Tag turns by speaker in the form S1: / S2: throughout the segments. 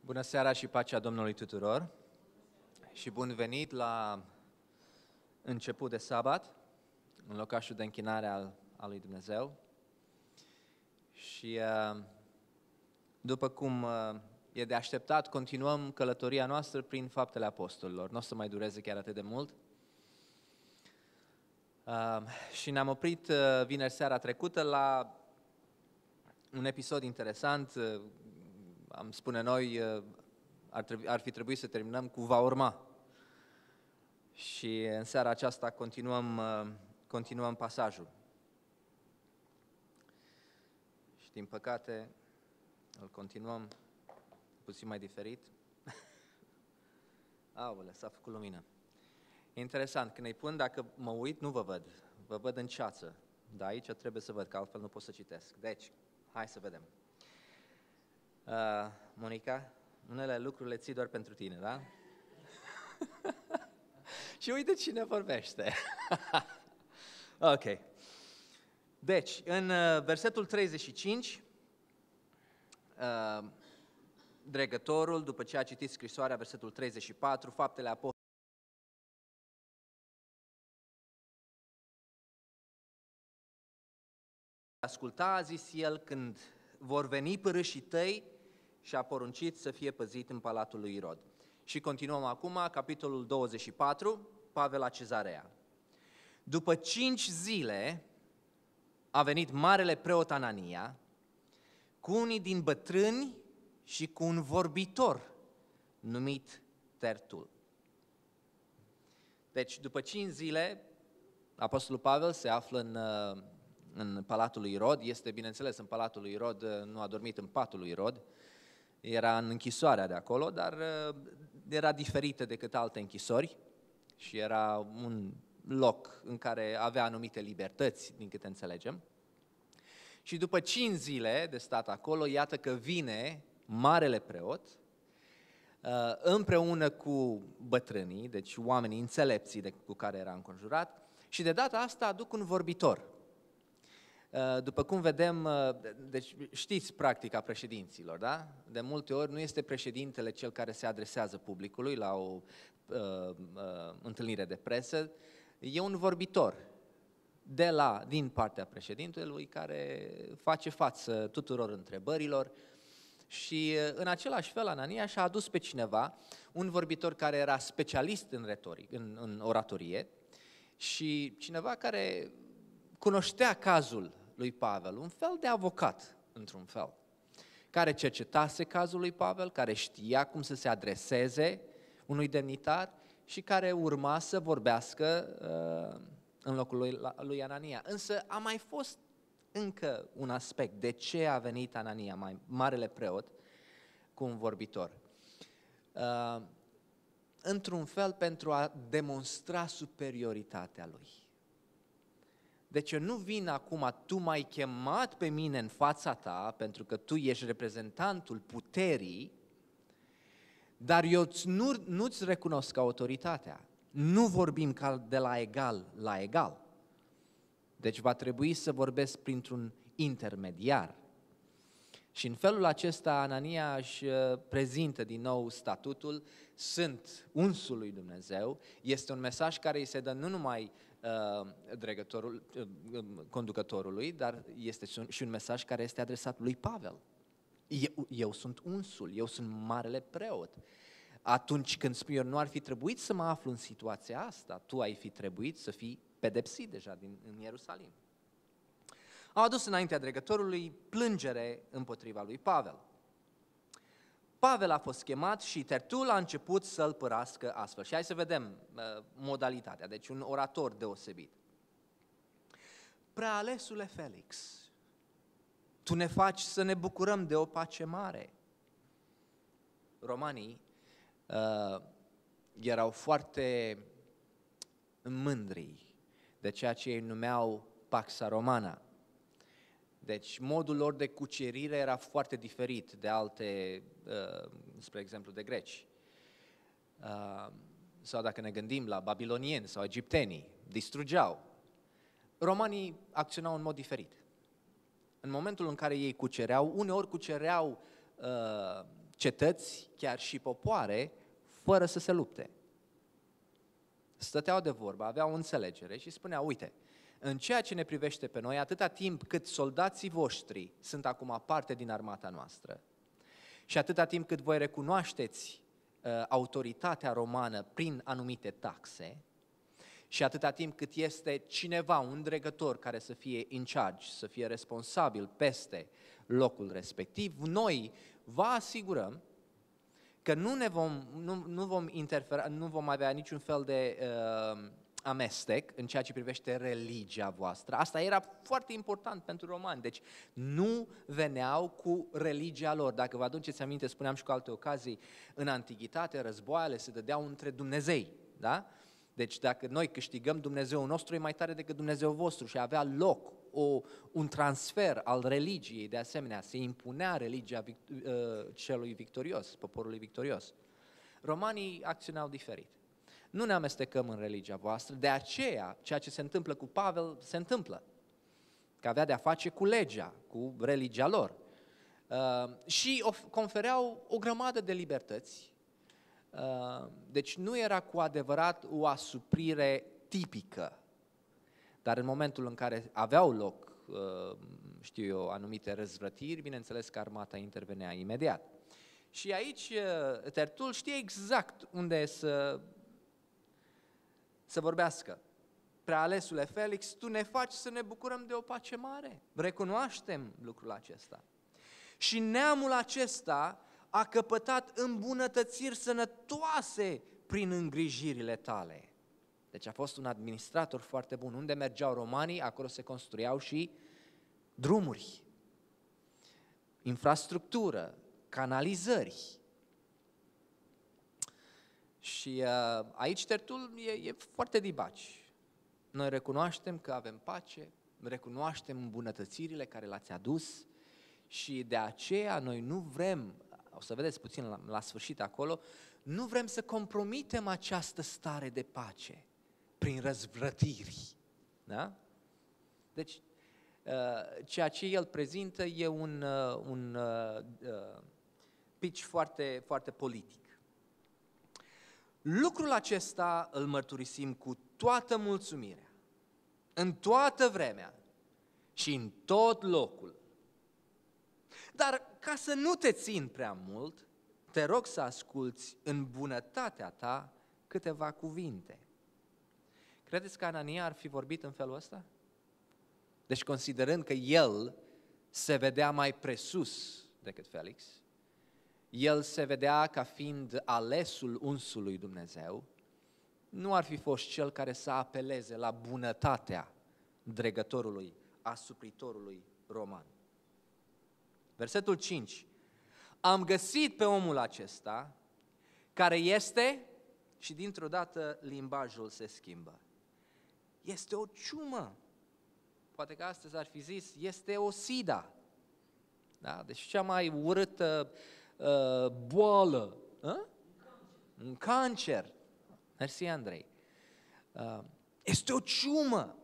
S1: Bună seara și pacea Domnului tuturor și bun venit la început de sabat, în locașul de închinare al lui Dumnezeu. Și după cum e de așteptat, continuăm călătoria noastră prin faptele apostolilor. Nu o să mai dureze chiar atât de mult. Și ne-am oprit vineri seara trecută la un episod interesant. Am spune noi, ar fi trebuit să terminăm cu va urma. Și în seara aceasta continuăm pasajul. Și din păcate îl continuăm puțin mai diferit. Aolea, s-a făcut lumină. E interesant, când îi pun, dacă mă uit, nu vă văd în ceață. Dar aici trebuie să văd, că altfel nu pot să citesc. Deci, hai să vedem. Monica, unele lucruri le ții doar pentru tine, da? Și uite cine vorbește. Ok. Deci, în versetul 35, dregătorul, după ce a citit scrisoarea, versetul 34, faptele apostolilor, asculta, a zis el, când vor veni părâșii tăi, și a poruncit să fie păzit în palatul lui Irod. Și continuăm acum, capitolul 24, Pavel la Cezarea. După 5 zile a venit marele preot Anania cu unii din bătrâni și cu un vorbitor numit Tertul. Deci, după 5 zile, apostolul Pavel se află în palatul lui Irod. Este, bineînțeles, în palatul lui Irod, nu a dormit în patul lui Irod. Era în închisoarea de acolo, dar era diferită decât alte închisori și era un loc în care avea anumite libertăți, din câte înțelegem. Și după 5 zile de stat acolo, iată că vine marele preot, împreună cu bătrânii, deci oamenii înțelepții cu care era înconjurat, și de data asta aduc un vorbitor. După cum vedem, deci știți practica președinților, da? De multe ori nu este președintele cel care se adresează publicului la o întâlnire de presă, e un vorbitor din partea președintelui care face față tuturor întrebărilor. Și în același fel Anania și-a adus pe cineva, un vorbitor care era specialist în retoric, în oratorie, și cineva care cunoștea cazul lui Pavel, un fel de avocat, într-un fel, care cercetase cazul lui Pavel, care știa cum să se adreseze unui demnitar și care urma să vorbească în locul lui Anania. Însă a mai fost încă un aspect. De ce a venit Anania, marele preot, cu un vorbitor? Într-un fel pentru a demonstra superioritatea lui. Deci eu nu vin acum, tu m-ai chemat pe mine în fața ta, pentru că tu ești reprezentantul puterii, dar eu nu-ți recunosc autoritatea. Nu vorbim ca de la egal la egal. Deci va trebui să vorbesc printr-un intermediar. Și în felul acesta Anania își prezintă din nou statutul, sunt unsul lui Dumnezeu, este un mesaj care îi se dă nu numai conducătorului, dar este și un mesaj care este adresat lui Pavel. Eu sunt unsul, eu sunt marele preot. Atunci când spun eu, nu ar fi trebuit să mă aflu în situația asta, tu ai fi trebuit să fii pedepsit deja în Ierusalim. Au adus înaintea dregătorului plângere împotriva lui Pavel. Pavel a fost chemat și Tertul a început să-l părască astfel. Și hai să vedem modalitatea, deci un orator deosebit. Prealesule Felix, tu ne faci să ne bucurăm de o pace mare. Romanii erau foarte mândri de ceea ce ei numeau Pax Romana. Deci modul lor de cucerire era foarte diferit de alte, spre exemplu, de greci. Sau dacă ne gândim la babilonieni sau egiptenii, distrugeau. Romanii acționau în mod diferit. În momentul în care ei cucereau, uneori cucereau cetăți, chiar și popoare, fără să se lupte. Stăteau de vorbă, aveau o înțelegere și spuneau, uite, în ceea ce ne privește pe noi, atâta timp cât soldații voștri sunt acum parte din armata noastră și atâta timp cât voi recunoașteți autoritatea romană prin anumite taxe și atâta timp cât este cineva, un dregător care să fie in charge, să fie responsabil peste locul respectiv, noi vă asigurăm că nu vom interfera, nu vom avea niciun fel de amestec în ceea ce privește religia voastră. Asta era foarte important pentru romani, deci nu veneau cu religia lor. Dacă vă aduceți aminte, spuneam și cu alte ocazii, în antichitate războaiele se dădeau între Dumnezei, da? Deci dacă noi câștigăm, Dumnezeul nostru e mai tare decât Dumnezeul vostru și avea loc un transfer al religiei, de asemenea, se impunea religia celui victorios, poporului victorios. Romanii acționau diferit. Nu ne amestecăm în religia voastră, de aceea ceea ce se întâmplă cu Pavel se întâmplă, că avea de-a face cu legea, cu religia lor. Și confereau o grămadă de libertăți. Deci nu era cu adevărat o asuprire tipică, dar în momentul în care aveau loc, anumite răzvrătiri, bineînțeles că armata intervenea imediat. Și aici Tertul știe exact unde să vorbească. Prealesule Felix, tu ne faci să ne bucurăm de o pace mare. Recunoaștem lucrul acesta. Și neamul acesta a căpătat îmbunătățiri sănătoase prin îngrijirile tale. Deci a fost un administrator foarte bun. Unde mergeau romanii, acolo se construiau și drumuri, infrastructură, canalizări. Și aici Tertul e foarte dibaci. Noi recunoaștem că avem pace, recunoaștem îmbunătățirile care le-ați adus și de aceea noi nu vrem, o să vedeți puțin la sfârșit acolo, nu vrem să compromitem această stare de pace prin răzvrătiri. Da? Deci, ceea ce el prezintă e un pitch foarte, foarte politic. Lucrul acesta îl mărturisim cu toată mulțumirea, în toată vremea și în tot locul. Dar ca să nu te țin prea mult, te rog să asculți în bunătatea ta câteva cuvinte. Credeți că Anania ar fi vorbit în felul ăsta? Deci considerând că el se vedea mai presus decât Felix, el se vedea ca fiind alesul unsului Dumnezeu, nu ar fi fost cel care să apeleze la bunătatea dregătorului, asupritorului roman. Versetul 5. Am găsit pe omul acesta care este, și dintr-o dată limbajul se schimbă. Este o ciumă. Poate că astăzi ar fi zis, este o sida. Da? Deci cea mai urâtă boală. Un cancer. Mersi, Andrei. Este o ciumă.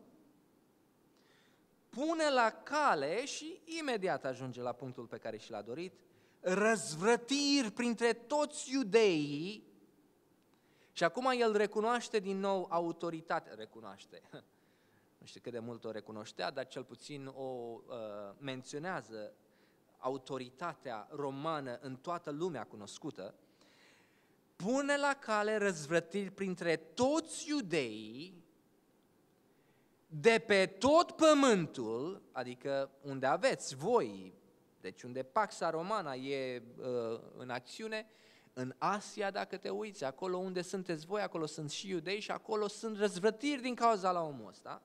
S1: Pune la cale și imediat ajunge la punctul pe care și l-a dorit, răzvrătiri printre toți iudeii. Și acum el recunoaște din nou autoritatea, nu știu cât de mult o recunoștea, dar cel puțin o menționează autoritatea romană în toată lumea cunoscută, pune la cale răzvrătiri printre toți iudeii de pe tot pământul, adică unde aveți voi, deci unde Pax Romana e în acțiune, în Asia, dacă te uiți, acolo unde sunteți voi, acolo sunt și iudei și acolo sunt răzvrătiri din cauza la omul ăsta.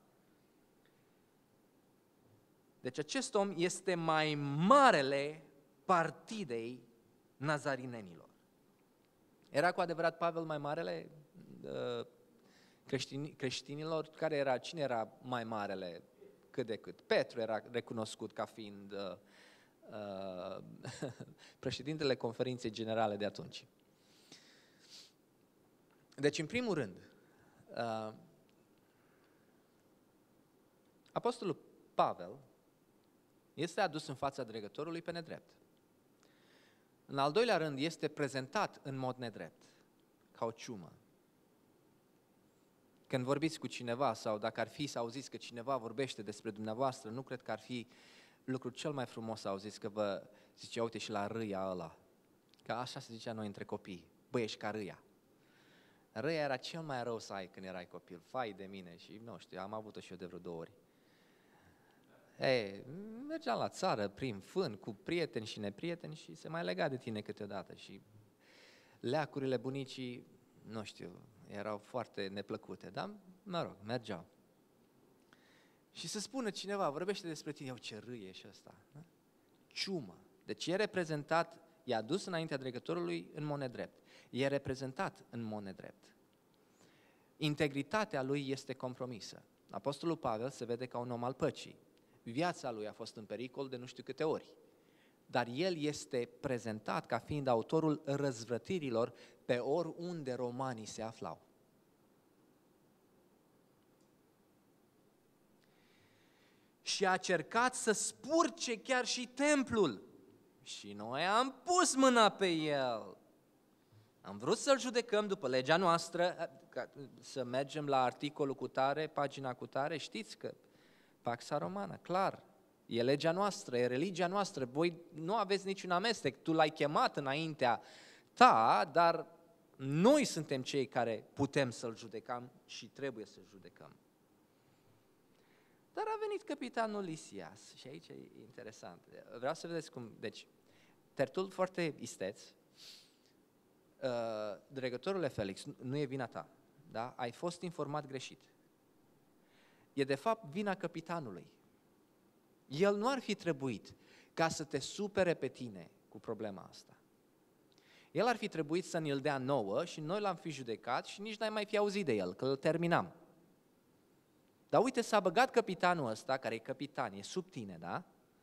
S1: Deci acest om este mai marele partidei nazarinenilor. Era cu adevărat Pavel mai marele creștinilor? Cine era mai marele cât de cât? Petru era recunoscut ca fiind președintele conferinței generale de atunci. Deci, în primul rând, apostolul Pavel este adus în fața dregătorului pe nedrept. În al doilea rând, este prezentat în mod nedrept, ca o ciumă. Când vorbiți cu cineva sau dacă ar fi să auziți că cineva vorbește despre dumneavoastră, nu cred că ar fi lucrul cel mai frumos să auziți că vă zice, uite și la râia ăla. Că așa se zicea noi între copii, băi, ești ca râia. Râia era cel mai rău să ai când erai copil, fai de mine și nu știu, am avut-o și eu de vreo 2 ori. Mergeam la țară prin fân cu prieteni și neprieteni și se mai lega de tine câteodată și leacurile bunicii, nu știu, erau foarte neplăcute, dar mă rog, mergeau. Și să spună cineva, vorbește despre tine, eu ce râie și ăsta. Da? Ciumă. Deci e reprezentat, e adus înaintea dregătorului în mod nedrept. E reprezentat în mod nedrept. Integritatea lui este compromisă. Apostolul Pavel se vede ca un om al păcii. Viața lui a fost în pericol de nu știu câte ori. Dar el este prezentat ca fiind autorul răzvrătirilor pe oriunde romanii se aflau. Și a încercat să spurce chiar și templul. Și noi am pus mâna pe el. Am vrut să-l judecăm după legea noastră, să mergem la articolul cu tare, pagina cu tare, știți că Paxa Romană, clar, e legea noastră, e religia noastră, voi nu aveți niciun amestec, tu l-ai chemat înaintea ta, dar noi suntem cei care putem să-l judecăm și trebuie să-l judecăm. Dar a venit capitanul Lisias și aici e interesant. Vreau să vedeți cum, deci, Tertul foarte isteț, dregătorule Felix, nu e vina ta, da? Ai fost informat greșit. E de fapt vina capitanului. El nu ar fi trebuit ca să te supere pe tine cu problema asta. El ar fi trebuit să ne-l dea nouă și noi l-am fi judecat și nici n-ai mai fi auzit de el, că îl terminam. Dar uite, s-a băgat capitanul ăsta, care e capitan, e sub tine, da?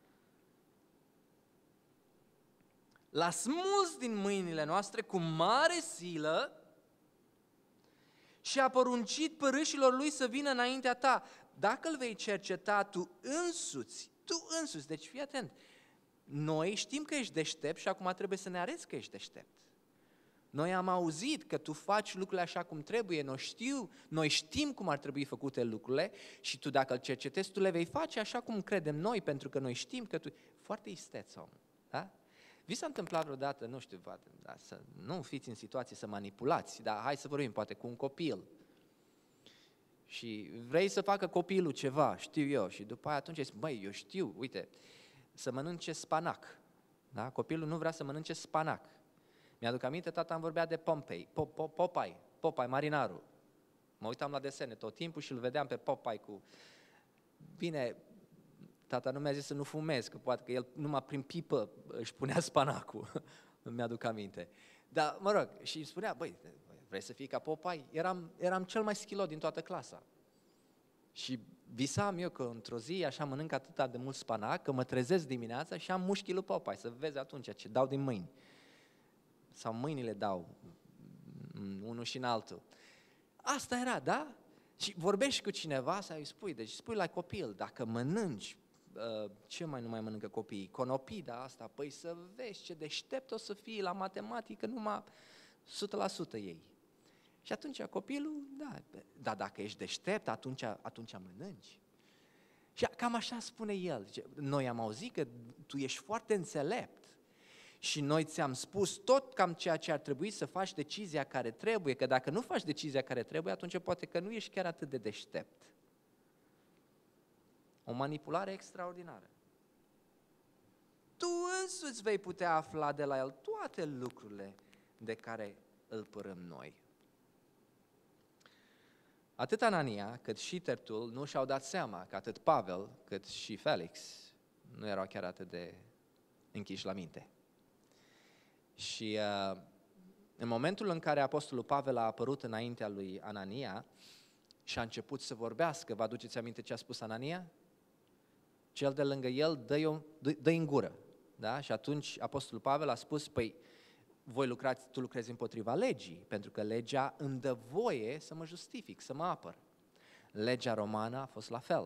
S1: L-a smuls din mâinile noastre cu mare silă și a poruncit părâșilor lui să vină înaintea ta. Dacă îl vei cerceta tu însuți, deci fii atent, noi știm că ești deștept și acum trebuie să ne arăți că ești deștept. Noi am auzit că tu faci lucrurile așa cum trebuie, noi știm cum ar trebui făcute lucrurile și tu dacă îl cercetezi, tu le vei face așa cum credem noi, pentru că noi știm că tu... Foarte isteț om, da? Vi s-a întâmplat vreodată, nu știu, da, să nu fiți în situație să manipulați, dar hai să vorbim poate cu un copil și vrei să facă copilul ceva, știu eu, și după aia atunci zici, băi, eu știu, uite, să mănânce spanac, da? Copilul nu vrea să mănânce spanac. Mi-aduc aminte, tata îmi vorbea de Popeye, marinarul. Mă uitam la desene tot timpul și îl vedeam pe Popeye cu... Bine, tata nu mi-a zis să nu fumez, că poate că el numai prin pipă își punea spanacul, îmi aduc aminte. Dar, mă rog, și îmi spunea, băi, vrei să fii ca Popeye? Eram cel mai schilot din toată clasa. Și visam eu că într-o zi așa mănânc atât de mult spanac, că mă trezesc dimineața și am mușchii lui Popeye, să vezi atunci ce dau din mâini. Sau mâinile dau, unul și în altul. Asta era, da? Și vorbești cu cineva sau îi spui, deci spui la copil, dacă mănânci, ce mai nu mai mănâncă copiii? Conopida asta, păi să vezi ce deștept o să fii la matematică, numai 100% ei. Și atunci copilul, da, dacă ești deștept, atunci mănânci. Și cam așa spune el. Noi am auzit că tu ești foarte înțelept și noi ți-am spus tot cam ceea ce ar trebui să faci decizia care trebuie, că dacă nu faci decizia care trebuie, atunci poate că nu ești chiar atât de deștept. O manipulare extraordinară. Tu însuți vei putea afla de la el toate lucrurile de care îl părăm noi. Atât Anania cât și Tertul nu și-au dat seama că atât Pavel cât și Felix nu erau chiar atât de închiși la minte. Și în momentul în care apostolul Pavel a apărut înaintea lui Anania și a început să vorbească, vă aduceți aminte ce a spus Anania? Cel de lângă el dă-i în gură. Da? Și atunci apostolul Pavel a spus, păi tu lucrezi împotriva legii, pentru că legea îmi dă voie să mă justific, să mă apăr. Legea romană a fost la fel.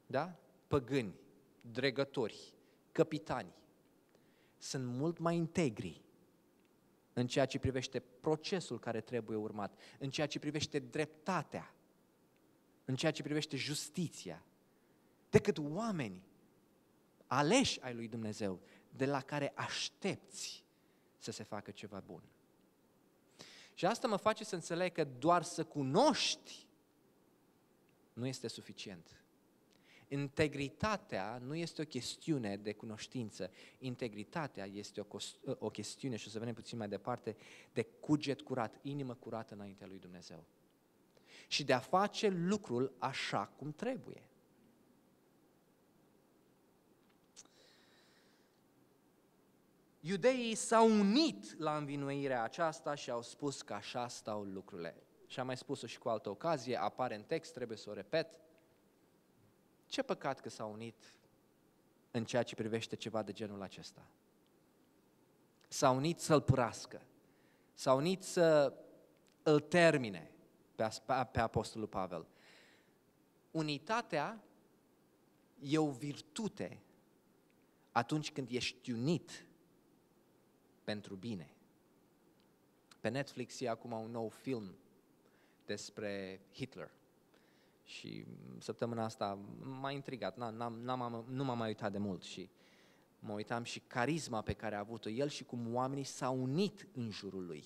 S1: da? Păgâni, dregători, capitani, sunt mult mai integri în ceea ce privește procesul care trebuie urmat, în ceea ce privește dreptatea, în ceea ce privește justiția, decât oameni aleși ai lui Dumnezeu, de la care aștepți să se facă ceva bun. Și asta mă face să înțeleg că doar să cunoști nu este suficient. Integritatea nu este o chestiune de cunoștință. Integritatea este o chestiune, și o să vedem puțin mai departe, de cuget curat, inimă curată înaintea lui Dumnezeu. Și de a face lucrul așa cum trebuie. Iudeii s-au unit la învinuirea aceasta și au spus că așa stau lucrurile. Și am mai spus-o și cu altă ocazie, apare în text, trebuie să o repet. Ce păcat că s-au unit în ceea ce privește ceva de genul acesta. S-au unit să-l părască, s-au unit să îl termine pe Apostolul Pavel. Unitatea e o virtute atunci când ești unit pentru bine. Pe Netflix e acum un nou film despre Hitler. Și săptămâna asta m-a intrigat, nu m-am mai uitat de mult și mă uitam și carisma pe care a avut-o el și cum oamenii s-au unit în jurul lui.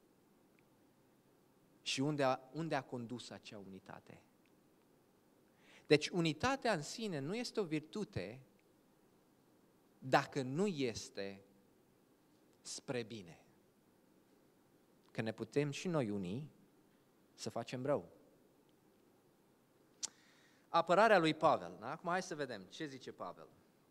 S1: Și unde a condus acea unitate. Deci unitatea în sine nu este o virtute dacă nu este spre bine. Că ne putem și noi uni să facem rău. Apărarea lui Pavel. Da? Acum hai să vedem ce zice Pavel.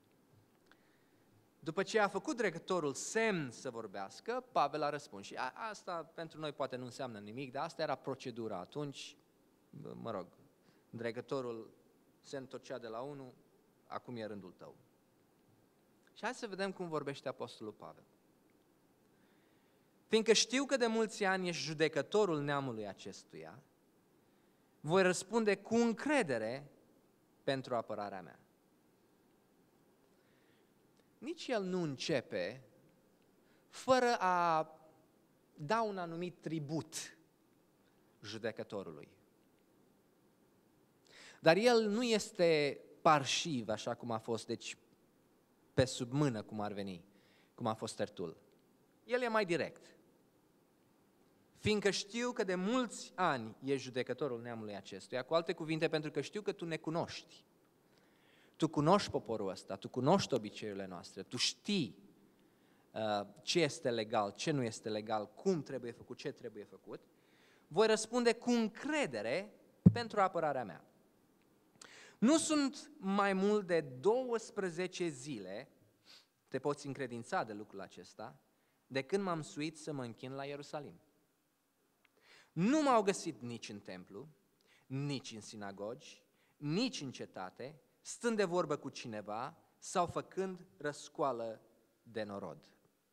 S1: După ce a făcut dregătorul semn să vorbească, Pavel a răspuns. Și asta pentru noi poate nu înseamnă nimic, dar asta era procedura. Atunci, mă rog, dregătorul se întorcea de la unul, acum e rândul tău. Și hai să vedem cum vorbește Apostolul Pavel. Fiindcă știu că de mulți ani ești judecătorul neamului acestuia, voi răspunde cu încredere pentru apărarea mea. Nici el nu începe fără a da un anumit tribut judecătorului. Dar el nu este parșiv, așa cum a fost, deci pe sub mână, cum ar veni, cum a fost Tertul. El e mai direct. Fiindcă știu că de mulți ani ești judecătorul neamului acestuia, cu alte cuvinte, pentru că știu că tu ne cunoști. Tu cunoști poporul ăsta, tu cunoști obiceiurile noastre, tu știi ce este legal, ce nu este legal, cum trebuie făcut, ce trebuie făcut, voi răspunde cu încredere pentru apărarea mea. Nu sunt mai mult de 12 zile, te poți încredința de lucrul acesta, de când m-am suit să mă închin la Ierusalim. Nu m-au găsit nici în templu, nici în sinagogi, nici în cetate, stând de vorbă cu cineva sau făcând răscoală de norod.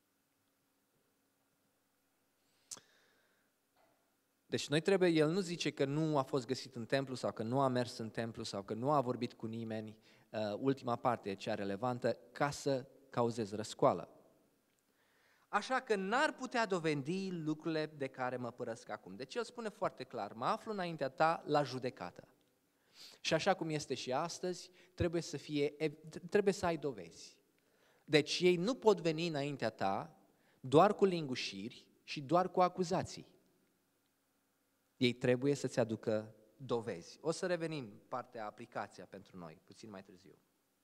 S1: Deci el nu zice că nu a fost găsit în templu sau că nu a mers în templu sau că nu a vorbit cu nimeni, ultima parte e cea relevantă, ca să cauzeze răscoală. Așa că n-ar putea dovedi lucrurile de care mă părăsc acum. Deci el spune foarte clar, mă aflu înaintea ta la judecată. Și așa cum este și astăzi, trebuie să ai dovezi. Deci ei nu pot veni înaintea ta doar cu lingușiri și doar cu acuzații. Ei trebuie să-ți aducă dovezi. O să revenim partea aplicația pentru noi, puțin mai târziu.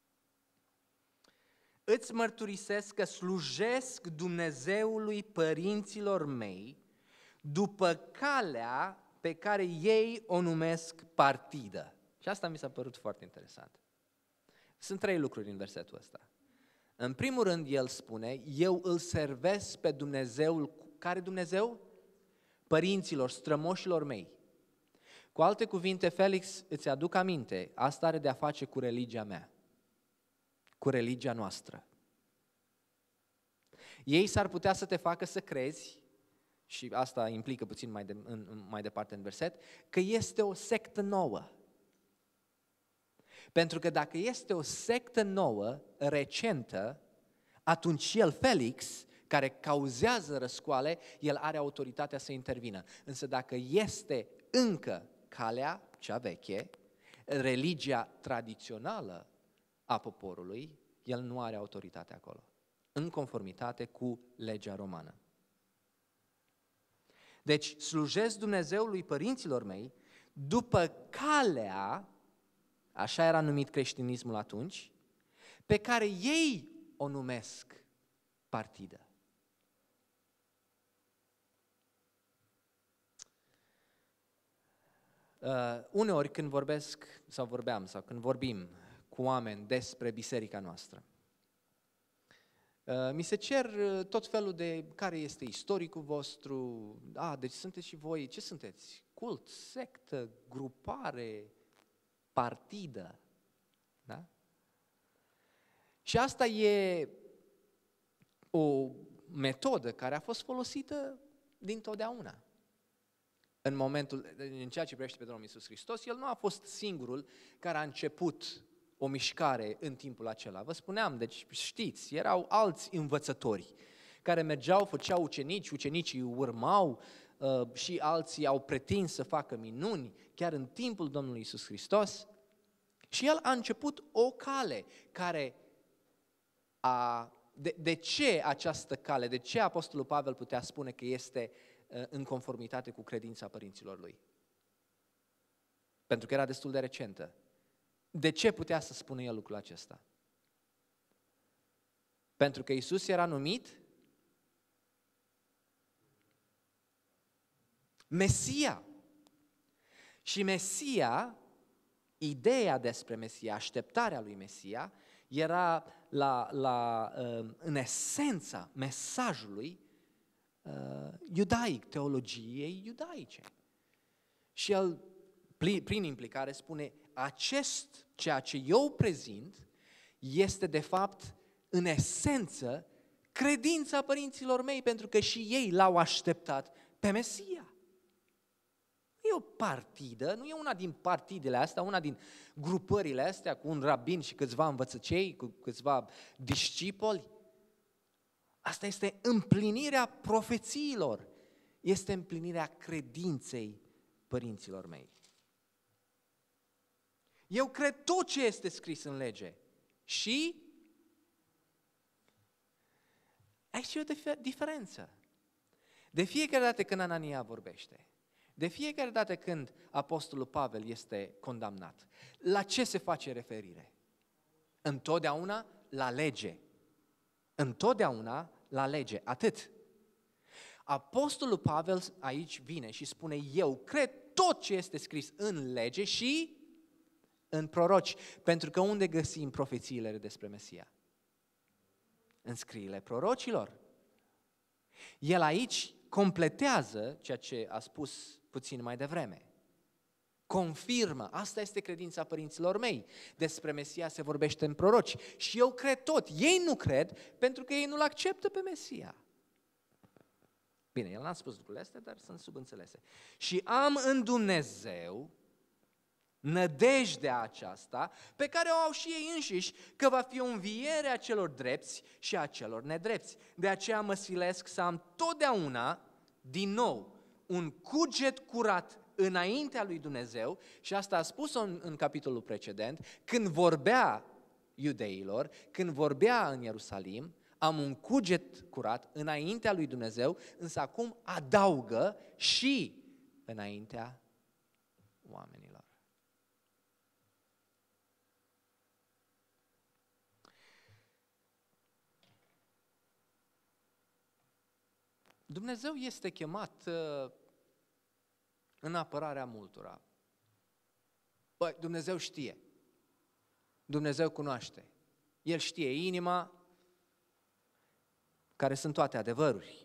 S1: Îți mărturisesc că slujesc Dumnezeului părinților mei după calea pe care ei o numesc partidă. Și asta mi s-a părut foarte interesant. Sunt 3 lucruri în versetul ăsta. În primul rând, el spune, eu îl servesc pe Dumnezeul, care Dumnezeu? Părinților, strămoșilor mei. Cu alte cuvinte, Felix, îți aduc aminte, asta are de-a face cu religia mea, cu religia noastră. Ei s-ar putea să te facă să crezi, și asta implică puțin mai departe în verset, că este o sectă nouă. Pentru că dacă este o sectă nouă, recentă, atunci el, Felix, care cauzează răscoale, el are autoritatea să intervină. Însă dacă este încă calea cea veche, religia tradițională a poporului, el nu are autoritate acolo, în conformitate cu legea romană. Deci slujesc Dumnezeului părinților mei după calea, așa era numit creștinismul atunci, pe care ei o numesc partidă. Uneori când vorbesc sau când vorbim cu oameni despre biserica noastră, mi se cer tot felul de care este istoricul vostru, deci sunteți și voi, ce sunteți? Cult, sectă, grupare, partidă, da? Și asta e o metodă care a fost folosită dintotdeauna. În ceea ce privește pe Domnul Iisus Hristos, El nu a fost singurul care a început o mișcare în timpul acela. Vă spuneam, deci știți, erau alți învățători care mergeau, făceau ucenici, ucenicii urmau și alții au pretins să facă minuni chiar în timpul Domnului Iisus Hristos. Și El a început o cale care De ce această cale? De ce Apostolul Pavel putea spune că este în conformitate cu credința părinților lui? Pentru că era destul de recentă. De ce putea să spună el lucrul acesta? Pentru că Iisus era numit Mesia. Și Mesia, ideea despre Mesia, așteptarea lui Mesia, era în esența mesajului iudaic, teologiei iudaice. Și el, prin implicare, spune, ceea ce eu prezint, este de fapt, în esență, credința părinților mei, pentru că și ei l-au așteptat pe Mesia. Nu e o partidă, nu e una din partidele astea, una din grupările astea cu un rabin și câțiva învățăcei, cu câțiva discipoli. Asta este împlinirea profețiilor, este împlinirea credinței părinților mei. Eu cred tot ce este scris în lege și aici e o diferență. De fiecare dată când Anania vorbește, de fiecare dată când Apostolul Pavel este condamnat, la ce se face referire? Întotdeauna la lege. Întotdeauna la lege, atât. Apostolul Pavel aici vine și spune, eu cred tot ce este scris în lege și în proroci, pentru că unde găsim profețiile despre Mesia? În scriile prorocilor. El aici completează ceea ce a spus puțin mai devreme. Confirmă, asta este credința părinților mei. Despre Mesia se vorbește în proroci și eu cred tot. Ei nu cred pentru că ei nu-L acceptă pe Mesia. Bine, el n-a spus lucrurile astea, dar sunt subînțelese. Și am în Dumnezeu nădejdea aceasta pe care o au și ei înșiși, că va fi o înviere a celor drepți și a celor nedrepți. De aceea mă silesc să am totdeauna, din nou, un cuget curat înaintea lui Dumnezeu, și asta a spus-o în capitolul precedent, când vorbea iudeilor, când vorbea în Ierusalim, am un cuget curat înaintea lui Dumnezeu, însă acum adaugă și înaintea oamenilor. Dumnezeu este chemat în apărarea multora. Băi, Dumnezeu știe. Dumnezeu cunoaște. El știe inima, care sunt toate adevăruri.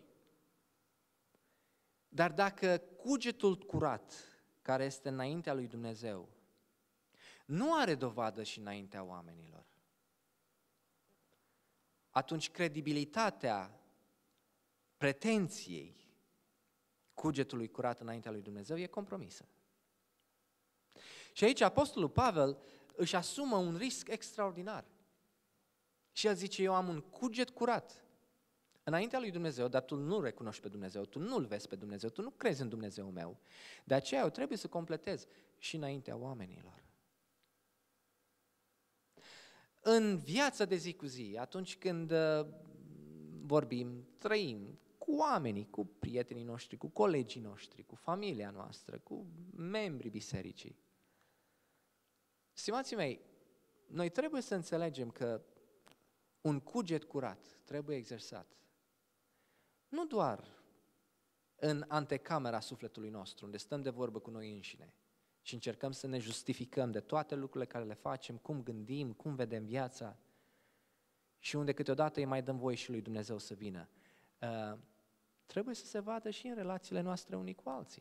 S1: Dar dacă cugetul curat, care este înaintea lui Dumnezeu, nu are dovadă și înaintea oamenilor, atunci credibilitatea pretenției cugetului curat înaintea lui Dumnezeu e compromisă. Și aici Apostolul Pavel își asumă un risc extraordinar. Și el zice, eu am un cuget curat înaintea lui Dumnezeu, dar tu nu recunoști pe Dumnezeu, tu nu-L vezi pe Dumnezeu, tu nu crezi în Dumnezeu meu. De aceea eu trebuie să completez și înaintea oamenilor. În viața de zi cu zi, atunci când vorbim, trăim cu oamenii, cu prietenii noștri, cu colegii noștri, cu familia noastră, cu membrii bisericii, stimații mei, noi trebuie să înțelegem că un cuget curat trebuie exersat. Nu doar în antecamera sufletului nostru, unde stăm de vorbă cu noi înșine și încercăm să ne justificăm de toate lucrurile care le facem, cum gândim, cum vedem viața și unde câteodată îi mai dăm voie și lui Dumnezeu să vină. Trebuie să se vadă și în relațiile noastre unii cu alții.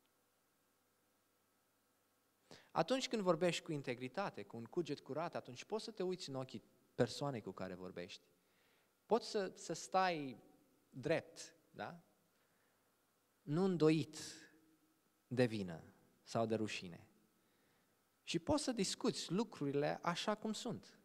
S1: Atunci când vorbești cu integritate, cu un cuget curat, atunci poți să te uiți în ochii persoanei cu care vorbești. Poți să stai drept, da? Nu îndoit de vină sau de rușine. Și poți să discuți lucrurile așa cum sunt.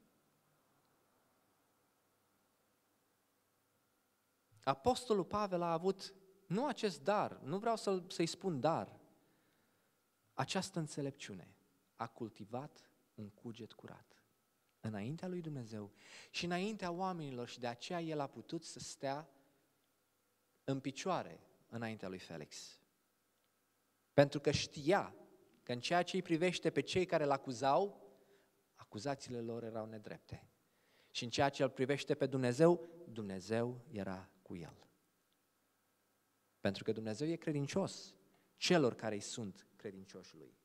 S1: Apostolul Pavel a avut nu acest dar, nu vreau să-i spun dar, această înțelepciune. A cultivat un cuget curat înaintea lui Dumnezeu și înaintea oamenilor și de aceea el a putut să stea în picioare înaintea lui Felix. Pentru că știa că în ceea ce îi privește pe cei care l-acuzau, acuzațiile lor erau nedrepte. Și în ceea ce îl privește pe Dumnezeu, Dumnezeu era cu el. Pentru că Dumnezeu e credincios celor care îi sunt credincioși lui.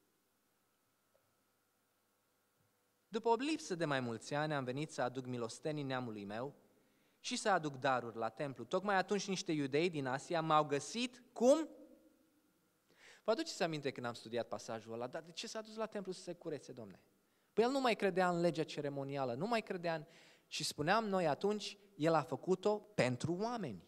S1: După o lipsă de mai mulți ani, am venit să aduc milostenii neamului meu și să aduc daruri la templu. Tocmai atunci niște iudei din Asia m-au găsit, cum? Vă aduceți aminte când am studiat pasajul ăla, dar de ce s-a dus la templu să se curețe, Domne? Păi el nu mai credea în legea ceremonială, nu mai credea în... Și spuneam noi atunci, el a făcut-o pentru oameni.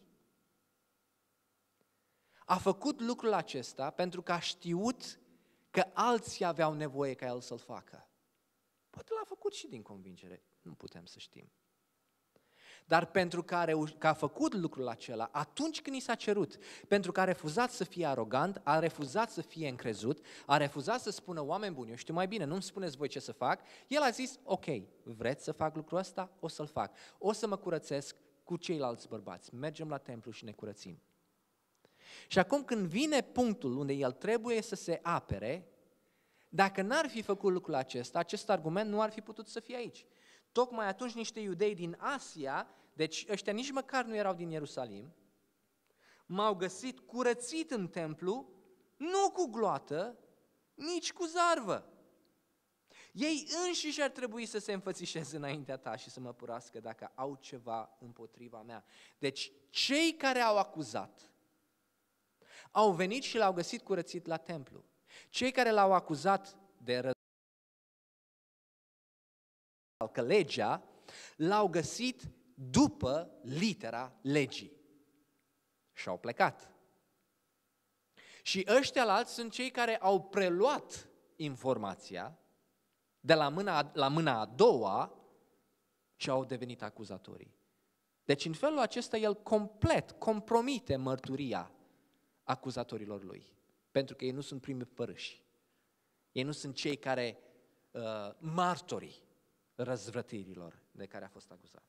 S1: A făcut lucrul acesta pentru că a știut că alții aveau nevoie ca el să-l facă. Poate l-a făcut și din convingere, nu putem să știm. Dar pentru că a făcut lucrul acela atunci când i s-a cerut, pentru că a refuzat să fie arogant, a refuzat să fie încrezut, a refuzat să spună oameni buni, eu știu mai bine, nu-mi spuneți voi ce să fac, el a zis, ok, vreți să fac lucrul ăsta? O să-l fac. O să mă curățesc cu ceilalți bărbați, mergem la templu și ne curățim. Și acum când vine punctul unde el trebuie să se apere, dacă n-ar fi făcut lucrul acesta, acest argument nu ar fi putut să fie aici. Tocmai atunci niște iudei din Asia, deci ăștia nici măcar nu erau din Ierusalim, m-au găsit curățit în templu, nu cu gloată, nici cu zarvă. Ei înșiși ar trebui să se înfățișeze înaintea ta și să mă purască dacă au ceva împotriva mea. Deci cei care au acuzat au venit și l-au găsit curățit la templu. Cei care l-au acuzat de că legea, l-au găsit după litera legii și au plecat. Și ăștia alți sunt cei care au preluat informația de la mâna a doua și au devenit acuzatorii. Deci în felul acesta el complet compromite mărturia acuzatorilor lui, pentru că ei nu sunt primi părâși. Ei nu sunt cei care martorii răzvrătirilor de care a fost acuzat.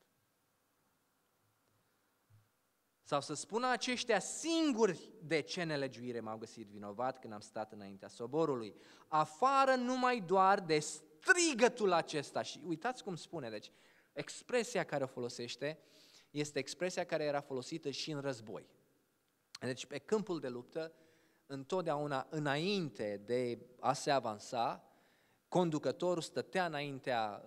S1: Sau să spună aceștia singuri de ce nelegiuire m-au găsit vinovat când am stat înaintea soborului. Afară numai doar de strigătul acesta. Și uitați cum spune, deci expresia care o folosește este expresia care era folosită și în război. Deci pe câmpul de luptă, întotdeauna înainte de a se avansa, conducătorul stătea înaintea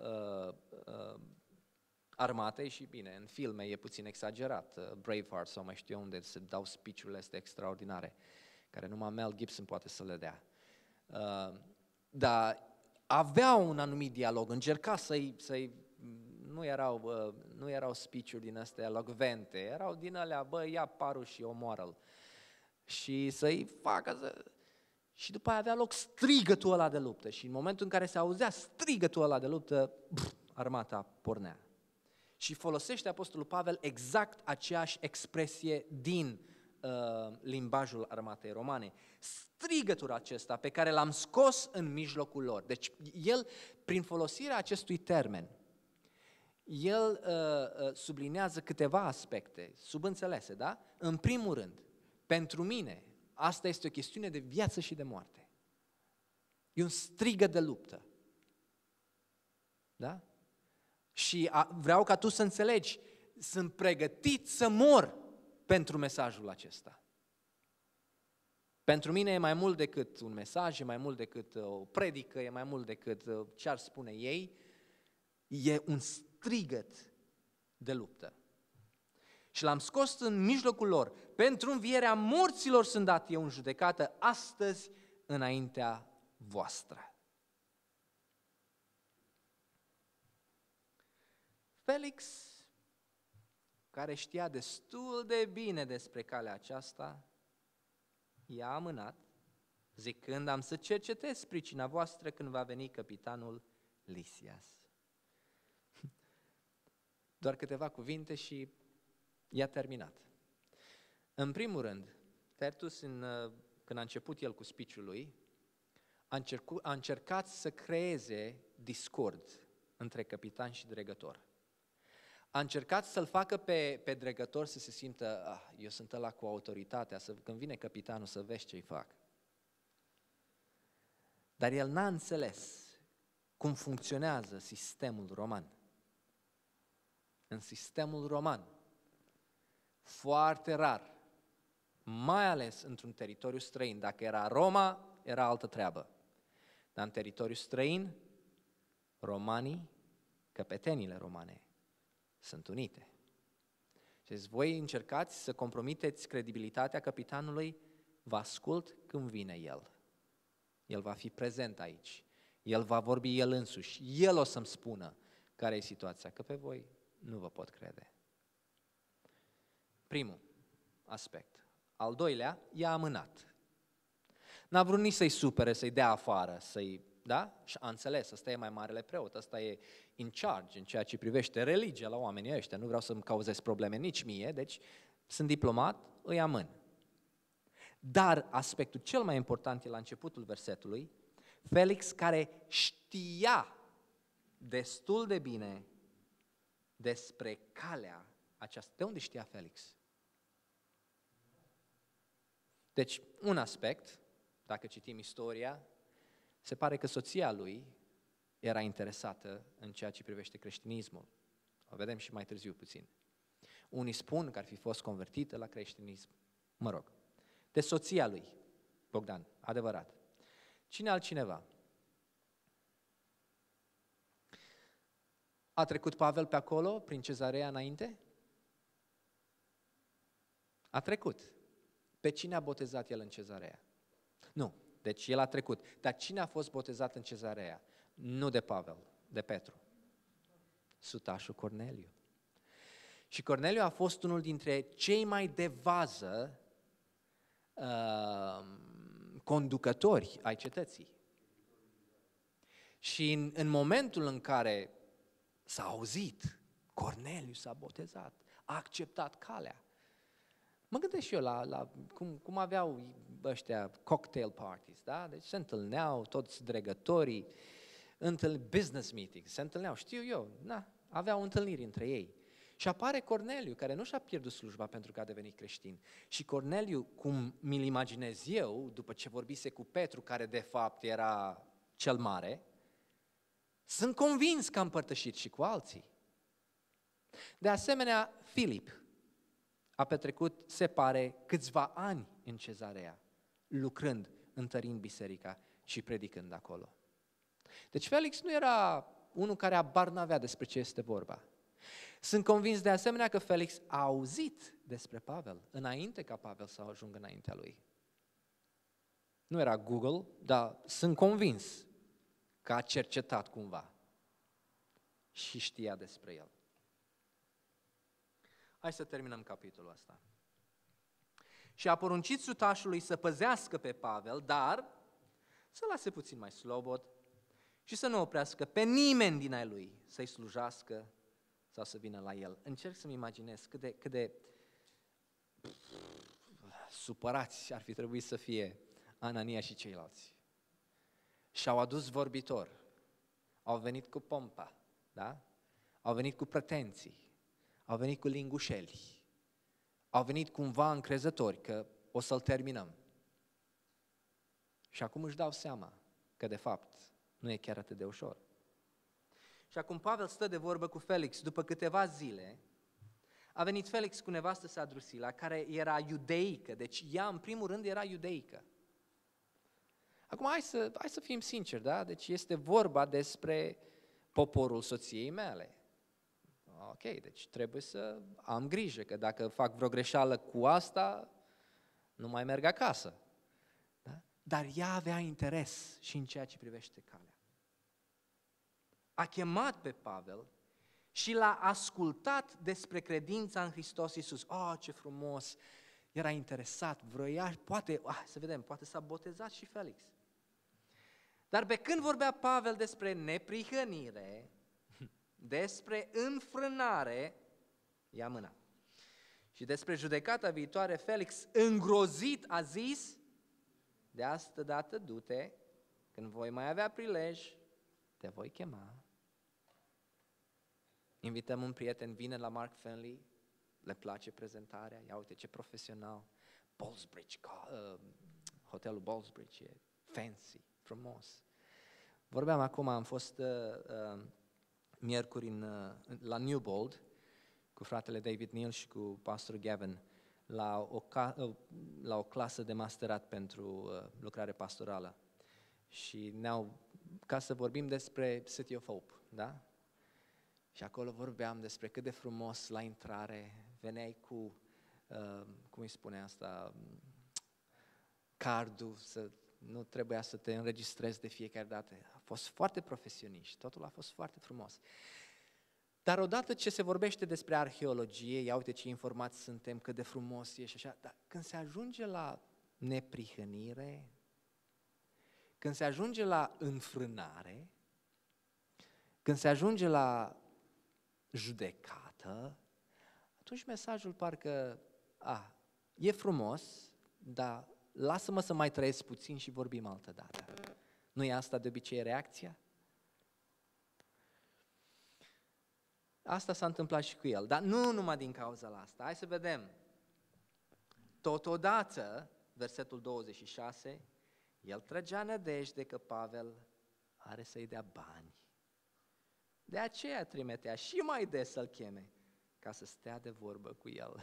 S1: armatei și bine, în filme e puțin exagerat, Braveheart sau mai știu eu unde se dau speech-urile astea extraordinare, care numai Mel Gibson poate să le dea. Dar avea un anumit dialog, încerca să-i nu erau speech-uri din astea elocvente, erau din alea, bă, ia parul și omoară-l. Și să-i facă Și după aia avea loc strigătul ăla de luptă. Și în momentul în care se auzea strigătul ăla de luptă, armata pornea. Și folosește Apostolul Pavel exact aceeași expresie din limbajul armatei romane. Strigătul acesta pe care l-am scos în mijlocul lor. Deci el, prin folosirea acestui termen, el sublinează câteva aspecte subînțelese, da? În primul rând, pentru mine, asta este o chestiune de viață și de moarte. E un strigăt de luptă. Da? Și vreau ca tu să înțelegi, sunt pregătit să mor pentru mesajul acesta. Pentru mine e mai mult decât un mesaj, e mai mult decât o predică, e mai mult decât ce ar spune ei, e un strigăt de luptă. Și l-am scos în mijlocul lor. Pentru învierea morților sunt dat eu în judecată astăzi înaintea voastră. Felix, care știa destul de bine despre calea aceasta, i-a amânat, zicând, am să cercetez pricina voastră când va veni căpitanul Lisias. Doar câteva cuvinte și i-a terminat. În primul rând, Tertus, când a început el cu speech-ul lui, a încercat să creeze discord între capitan și dregător. A încercat să-l facă pe dregător să se simtă, eu sunt ăla cu autoritatea, când vine capitanul să vezi ce-i fac. Dar el n-a înțeles cum funcționează sistemul roman. În sistemul roman, foarte rar, mai ales într-un teritoriu străin, dacă era Roma, era altă treabă. Dar în teritoriu străin, romanii, căpetenile romane, sunt unite. Și zic, voi încercați să compromiteți credibilitatea capitanului, vă ascult când vine el. El va fi prezent aici. El va vorbi el însuși. El o să-mi spună care e situația, că pe voi nu vă pot crede. Primul aspect. Al doilea, i-a amânat. N-a vrut nici să-i supere, să-i dea afară, da? Și a înțeles, ăsta e mai marele preot, ăsta e in charge în ceea ce privește religia la oamenii ăștia, nu vreau să-mi cauzez probleme nici mie, deci sunt diplomat, îi amân. Dar aspectul cel mai important e la începutul versetului, Felix, care știa destul de bine despre calea aceasta. De unde știa Felix? Deci, un aspect, dacă citim istoria, se pare că soția lui era interesată în ceea ce privește creștinismul. O vedem și mai târziu puțin. Unii spun că ar fi fost convertită la creștinism. Mă rog. De soția lui, Bogdan, adevărat. Cine altcineva? A trecut Pavel pe acolo, prin Cezarea înainte? A trecut. Pe cine a botezat el în Cezarea? Nu. Deci el a trecut. Dar cine a fost botezat în Cezarea? Nu de Pavel, de Petru. Sutașul Corneliu. Și Corneliu a fost unul dintre cei mai de vază conducători ai cetății. Și în momentul în care s-a auzit, Corneliu s-a botezat, a acceptat calea. Mă gândesc și eu la cum aveau ăștia cocktail parties, da? Deci se întâlneau toți dregătorii, business meetings, se întâlneau, știu eu, aveau întâlniri între ei. Și apare Corneliu, care nu și-a pierdut slujba pentru că a devenit creștin. Și Corneliu, cum mi-l imaginez eu, după ce vorbise cu Petru, care de fapt era cel mare, sunt convins că a împărtășit și cu alții. De asemenea, Filip a petrecut, se pare, câțiva ani în Cezarea, lucrând, întărind biserica și predicând acolo. Deci Felix nu era unul care abar n-avea despre ce este vorba. Sunt convins de asemenea că Felix a auzit despre Pavel, înainte ca Pavel să ajungă înaintea lui. Nu era Google, dar sunt convins că a cercetat cumva și știa despre el. Hai să terminăm capitolul ăsta. Și a poruncit sutașului să păzească pe Pavel, dar să lase puțin mai slobod și să nu oprească pe nimeni din ai lui să-i slujească sau să vină la el. Încerc să-mi imaginez cât de supărați ar fi trebuit să fie Anania și ceilalți. Și-au adus vorbitor, au venit cu pompa, da? Au venit cu pretenții, au venit cu lingușeli, au venit cumva încrezători că o să-l terminăm. Și acum își dau seama că de fapt nu e chiar atât de ușor. Și acum Pavel stă de vorbă cu Felix. După câteva zile a venit Felix cu nevastă sa Drusila, care era iudeică, deci ea în primul rând era iudeică. Acum hai să fim sinceri, da? Deci este vorba despre poporul soției mele. Ok, deci trebuie să am grijă, că dacă fac vreo greșeală cu asta, nu mai merg acasă. Da? Dar ea avea interes și în ceea ce privește calea. A chemat pe Pavel și l-a ascultat despre credința în Hristos Iisus. Ce frumos! Era interesat, vroia, poate s-a botezat și Felix. Dar pe când vorbea Pavel despre neprihănire, despre înfrânare, ia mâna. Și despre judecata viitoare, Felix, îngrozit, a zis: de asta dată du-te, când voi mai avea prilej, te voi chema. Invităm un prieten, vine la Mark Fenley, le place prezentarea, ia uite ce profesional. Ballsbridge, hotelul Ballsbridge e fancy, frumos. Vorbeam acum, am fost miercuri la Newbold cu fratele David Neal și cu pastorul Gavin la o clasă de masterat pentru lucrare pastorală. Și ca să vorbim despre City of Hope, da? Și acolo vorbeam despre cât de frumos la intrare veneai cu, cum îi spune asta, cardul, nu trebuia să te înregistrezi de fiecare dată. A fost foarte profesioniști, totul a fost foarte frumos. Dar odată ce se vorbește despre arheologie, ia uite ce informați suntem, cât de frumos e și așa, dar când se ajunge la neprihănire, când se ajunge la înfrânare, când se ajunge la judecată, atunci mesajul parcă, e frumos, dar lasă-mă să mai trăiesc puțin și vorbim altă dată. Nu e asta de obicei reacția? Asta s-a întâmplat și cu el, dar nu numai din cauza la asta. Hai să vedem. Totodată, versetul 26, el trăgea nădejde că Pavel are să-i dea bani. De aceea trimitea și mai des să-l cheme, ca să stea de vorbă cu el.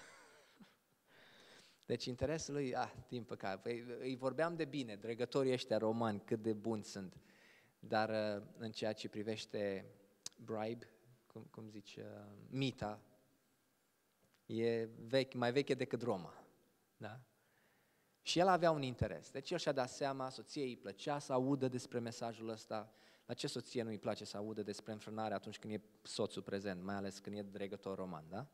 S1: Deci interesul lui, din păcate, îi vorbeam de bine, dregătorii ăștia romani, cât de buni sunt, dar în ceea ce privește bribe, cum zice, mita, e mai veche decât Roma, da? Și el avea un interes, deci el și-a dat seama, soției îi plăcea să audă despre mesajul ăsta. La ce soție nu îi place să audă despre înfrânare atunci când e soțul prezent, mai ales când e dregător roman, da?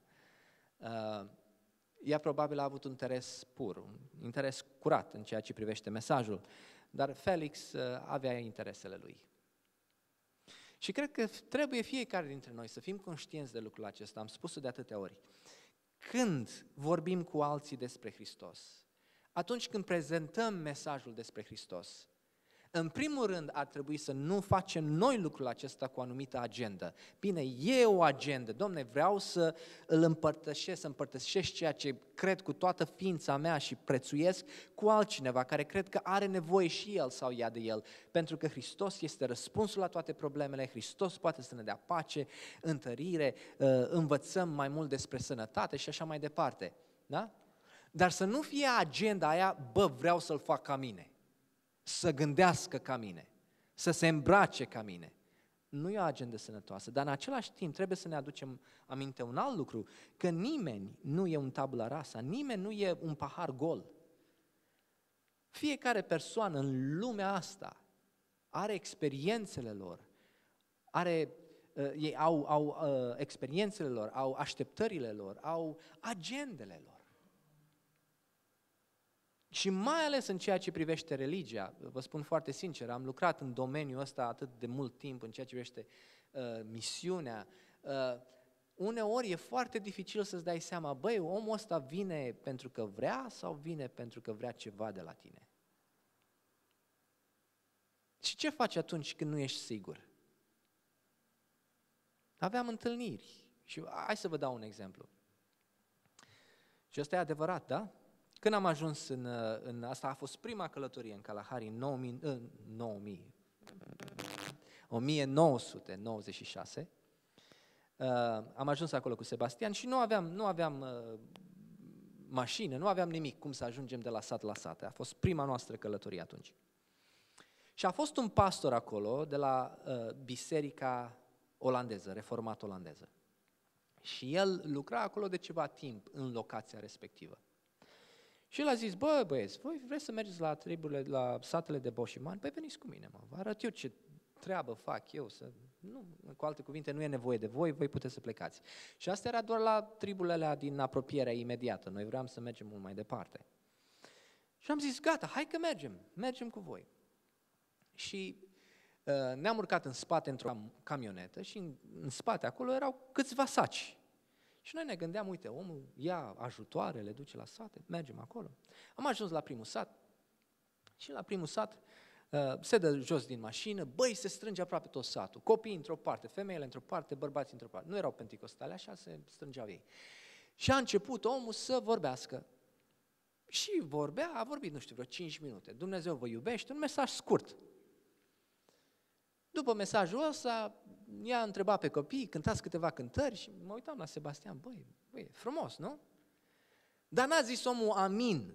S1: Ea probabil a avut un interes pur, un interes curat în ceea ce privește mesajul, dar Felix avea interesele lui. Și cred că trebuie fiecare dintre noi să fim conștienți de lucrul acesta, am spus-o de atâtea ori. Când vorbim cu alții despre Hristos, atunci când prezentăm mesajul despre Hristos, în primul rând ar trebui să nu facem noi lucrul acesta cu o anumită agendă. Bine, e o agendă, Dom'le, vreau să îl împărtășesc ceea ce cred cu toată ființa mea și prețuiesc cu altcineva care cred că are nevoie și el sau ea de el, pentru că Hristos este răspunsul la toate problemele, Hristos poate să ne dea pace, întărire, învățăm mai mult despre sănătate și așa mai departe. Da? Dar să nu fie agenda aia, vreau să-l fac ca mine. Să gândească ca mine, să se îmbrace ca mine. Nu e o agendă sănătoasă, dar în același timp trebuie să ne aducem aminte un alt lucru, că nimeni nu e un tabula rasa, nimeni nu e un pahar gol. Fiecare persoană în lumea asta are experiențele lor, ei au experiențele lor, au așteptările lor, au agendele lor. Și mai ales în ceea ce privește religia, vă spun foarte sincer, am lucrat în domeniul ăsta atât de mult timp, în ceea ce privește misiunea. Uneori e foarte dificil să-ți dai seama, băi, omul ăsta vine pentru că vrea sau vine pentru că vrea ceva de la tine? Și ce faci atunci când nu ești sigur? Aveam întâlniri și hai să vă dau un exemplu. Și ăsta e adevărat, da? Când am ajuns în asta a fost prima călătorie în Kalahari în 1996. Am ajuns acolo cu Sebastian și nu aveam mașină, nu aveam nimic cum să ajungem de la sat la sat. A fost prima noastră călătorie atunci. Și a fost un pastor acolo de la biserica olandeză, reformat olandeză. Și el lucra acolo de ceva timp în locația respectivă. Și el a zis, băieți, voi vreți să mergeți la triburile, la satele de boșimani? Păi veniți cu mine, vă arăt eu ce treabă fac eu, cu alte cuvinte, nu e nevoie de voi puteți să plecați. Și asta era doar la tribulele alea din apropierea imediată, noi vreau să mergem mult mai departe. Și am zis, gata, hai că mergem cu voi. Și ne-am urcat în spate într-o camionetă și în spate acolo erau câțiva saci. Și noi ne gândeam, uite, omul ia ajutoare, le duce la sate, mergem acolo. Am ajuns la primul sat și la primul sat se dă jos din mașină, băi, se strânge aproape tot satul, copiii într-o parte, femeile într-o parte, bărbații într-o parte. Nu erau penticostale, așa se strângeau ei. Și a început omul să vorbească. Și a vorbit, nu știu, vreo 5 minute. Dumnezeu vă iubește, un mesaj scurt. După mesajul ăsta, i-a întrebat pe copii, cântați câteva cântări și mă uitam la Sebastian, băi, e frumos, nu? Dar n-a zis omul amin.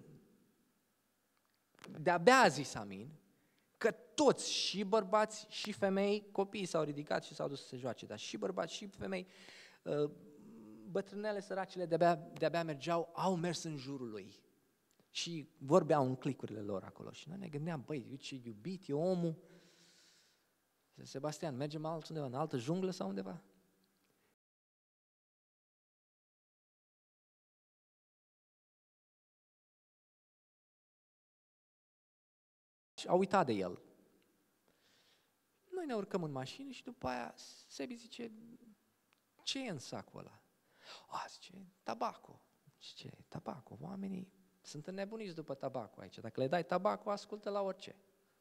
S1: De-abia a zis amin, că toți, și bărbați, și femei, copiii s-au ridicat și s-au dus să se joace, dar și bărbați, și femei, bătrânele, săracele, de-abia mergeau, au mers în jurul lui. Și vorbeau în clicurile lor acolo. Și noi ne gândeam, băi, ce iubit e omul. Sebastian, mergem altundeva, în altă junglă sau undeva? Și a uitat de el. Noi ne urcăm în mașină și după aia Sebi zice, ce e în sacul ăla? Zice, tabaco. Ce e tabaco? Oamenii sunt înnebuniți după tabaco aici. Dacă le dai tabaco, ascultă la orice.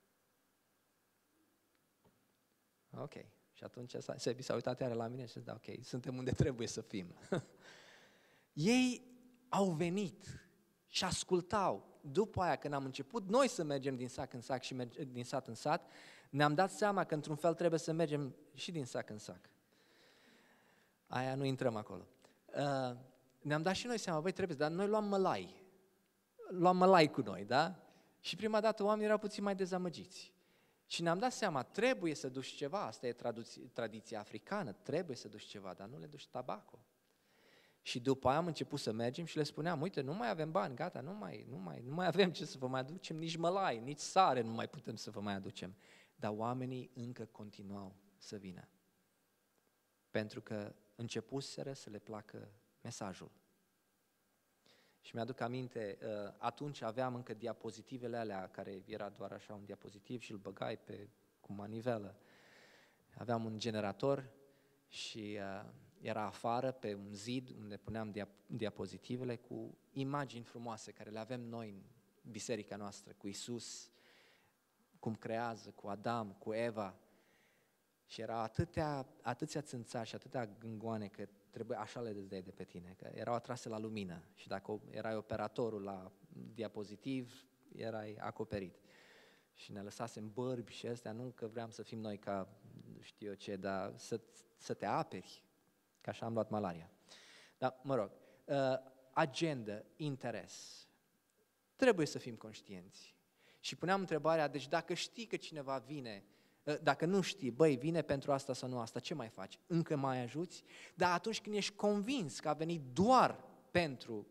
S1: Ok. Și atunci Sebi s-a uitat iară la mine și zis, da, ok, suntem unde trebuie să fim. Ei au venit și ascultau. După aia, când am început noi să mergem din sac în sac și din sat în sat, ne-am dat seama că într-un fel trebuie să mergem și din sac în sac. Aia nu intrăm acolo. Ne-am dat și noi seama, băi, trebuie, dar noi luam mălai. Luam mălai cu noi, da? Și prima dată oamenii erau puțin mai dezamăgiți. Și ne-am dat seama, trebuie să duci ceva, asta e tradiția africană, trebuie să duci ceva, dar nu le duci tabaco. Și după aia am început să mergem și le spuneam, uite, nu mai avem bani, gata, nu mai avem ce să vă mai aducem, nici mălai, nici sare nu mai putem să vă mai aducem. Dar oamenii încă continuau să vină. Pentru că începuseră să le placă mesajul. Și mi-aduc aminte, atunci aveam încă diapozitivele alea, care era doar așa un diapozitiv și îl băgai cu manivelă. Aveam un generator și era afară pe un zid unde puneam diapozitivele cu imagini frumoase care le avem noi în biserica noastră, cu Iisus, cum creează, cu Adam, cu Eva. Și erau atâția țânțași, atâtea gângoane că trebuie așa le dădeai de pe tine, că erau atrase la lumină și dacă erai operatorul la diapozitiv, erai acoperit. Și ne lăsasem bărbi și astea, nu că vreau să fim noi ca știu eu ce, dar să te aperi, că așa am luat malaria. Dar, mă rog, agenda, interes, trebuie să fim conștienți. Și puneam întrebarea, deci dacă știi că cineva vine, dacă nu știi, băi, vine pentru asta sau nu asta, ce mai faci? Încă mai ajuți? Dar atunci când ești convins că a venit doar pentru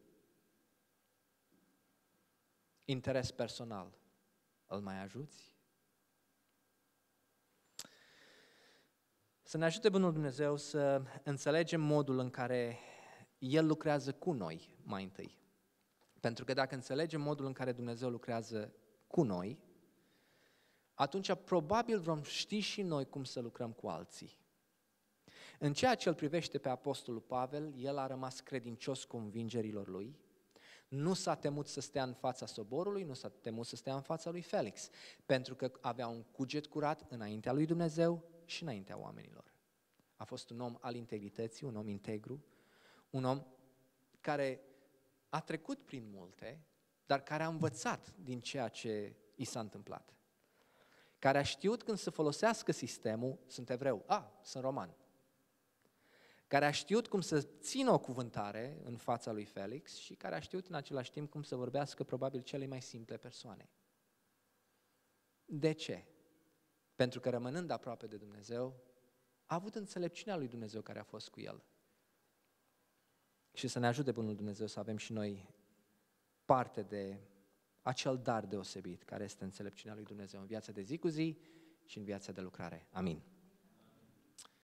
S1: interes personal, îl mai ajuți? Să ne ajute Bunul Dumnezeu să înțelegem modul în care El lucrează cu noi mai întâi. Pentru că dacă înțelegem modul în care Dumnezeu lucrează cu noi, atunci probabil vom ști și noi cum să lucrăm cu alții. În ceea ce îl privește pe Apostolul Pavel, el a rămas credincios convingerilor lui, nu s-a temut să stea în fața soborului, nu s-a temut să stea în fața lui Felix, pentru că avea un cuget curat înaintea lui Dumnezeu și înaintea oamenilor. A fost un om al integrității, un om integru, un om care a trecut prin multe, dar care a învățat din ceea ce i s-a întâmplat. Care a știut când să folosească sistemul, sunt evreu, sunt roman. Care a știut cum să țină o cuvântare în fața lui Felix și care a știut în același timp cum să vorbească probabil cele mai simple persoane. De ce? Pentru că rămânând aproape de Dumnezeu, a avut înțelepciunea lui Dumnezeu care a fost cu el. Și să ne ajute Bunul Dumnezeu să avem și noi parte de acel dar deosebit care este înțelepciunea lui Dumnezeu în viața de zi cu zi și în viața de lucrare. Amin.